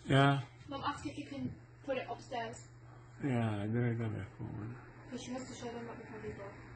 Yeah. Mom asked if you can put it upstairs. Yeah, I direi da me. Because she wants to show them what before they go.